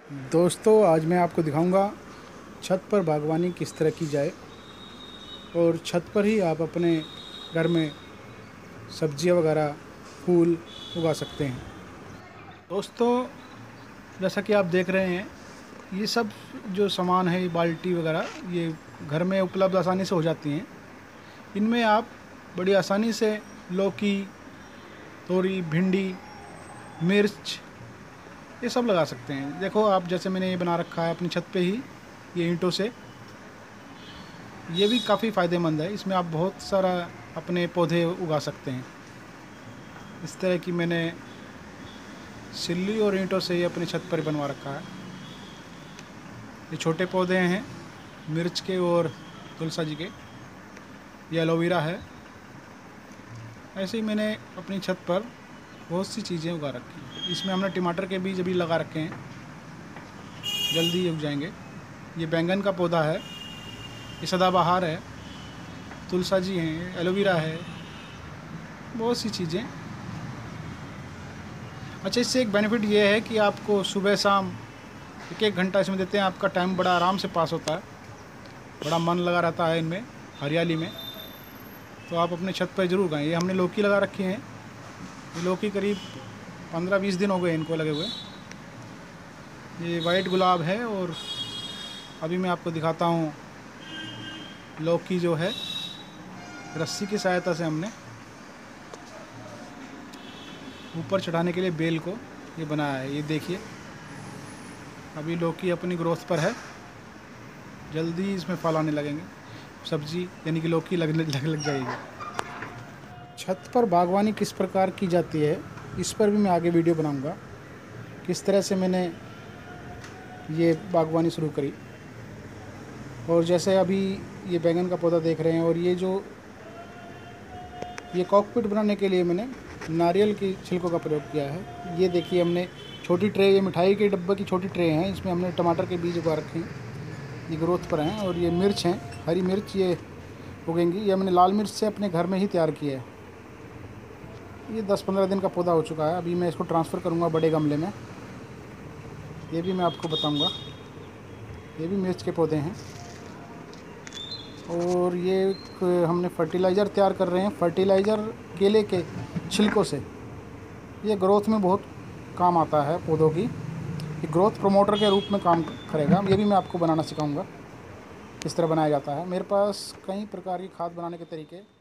दोस्तों, आज मैं आपको दिखाऊंगा छत पर बागवानी किस तरह की जाए और छत पर ही आप अपने घर में सब्जियां वगैरह फूल उगा सकते हैं। दोस्तों, जैसा कि आप देख रहे हैं, ये सब जो सामान है, ये बाल्टी वगैरह, ये घर में उपलब्ध आसानी से हो जाती हैं। इनमें आप बड़ी आसानी से लौकी, तोरी, भिंडी, मिर्च ये सब लगा सकते हैं। देखो आप, जैसे मैंने ये बना रखा है अपनी छत पे ही, ये ईंटों से। ये भी काफ़ी फ़ायदेमंद है, इसमें आप बहुत सारा अपने पौधे उगा सकते हैं। इस तरह की मैंने सिल्ली और ईंटों से ही अपनी छत पर बनवा रखा है। ये छोटे पौधे हैं मिर्च के और तुलसा जी के। ये एलोवेरा है। ऐसे ही मैंने अपनी छत पर बहुत सी चीज़ें उगा रखी हैं। इसमें हमने टमाटर के बीज अभी लगा रखे हैं, जल्दी उग जाएंगे। ये बैंगन का पौधा है, ये सदाबहार है, तुलसा जी हैं, एलोवेरा है, बहुत सी चीज़ें। अच्छा, इससे एक बेनिफिट ये है कि आपको सुबह शाम एक घंटा इसमें देते हैं, आपका टाइम बड़ा आराम से पास होता है, बड़ा मन लगा रहता है इनमें, हरियाली में। तो आप अपने छत पर ज़रूर उगाएं। ये हमने लौकी लगा रखी हैं। ये लौकी करीब 15-20 दिन हो गए इनको लगे हुए। ये वाइट गुलाब है। और अभी मैं आपको दिखाता हूँ लौकी जो है, रस्सी की सहायता से हमने ऊपर चढ़ाने के लिए बेल को ये बनाया है। ये देखिए, अभी लौकी अपनी ग्रोथ पर है, जल्दी इसमें फल आने लगेंगे। सब्जी यानी कि लौकी लग जाएगी। छत पर बागवानी किस प्रकार की जाती है, इस पर भी मैं आगे वीडियो बनाऊंगा, किस तरह से मैंने ये बागवानी शुरू करी। और जैसे अभी ये बैंगन का पौधा देख रहे हैं, और ये कॉकपिट बनाने के लिए मैंने नारियल की छिलकों का प्रयोग किया है। ये देखिए, हमने छोटी ट्रे, ये मिठाई के डब्बे की छोटी ट्रे हैं, इसमें हमने टमाटर के बीज उगा रखे हैं, ये ग्रोथ पर हैं। और ये मिर्च हैं, हरी मिर्च, ये उगेंगी। ये मैंने लाल मिर्च से अपने घर में ही तैयार किया है। ये 10-15 दिन का पौधा हो चुका है। अभी मैं इसको ट्रांसफ़र करूँगा बड़े गमले में, ये भी मैं आपको बताऊँगा। ये भी मिर्च के पौधे हैं। और ये हमने फर्टिलाइज़र तैयार कर रहे हैं, फर्टिलाइज़र केले के छिलकों से। ये ग्रोथ में बहुत काम आता है पौधों की, ये ग्रोथ प्रमोटर के रूप में काम करेगा। ये भी मैं आपको बनाना सिखाऊंगा, किस तरह बनाया जाता है। मेरे पास कई प्रकार की खाद बनाने के तरीके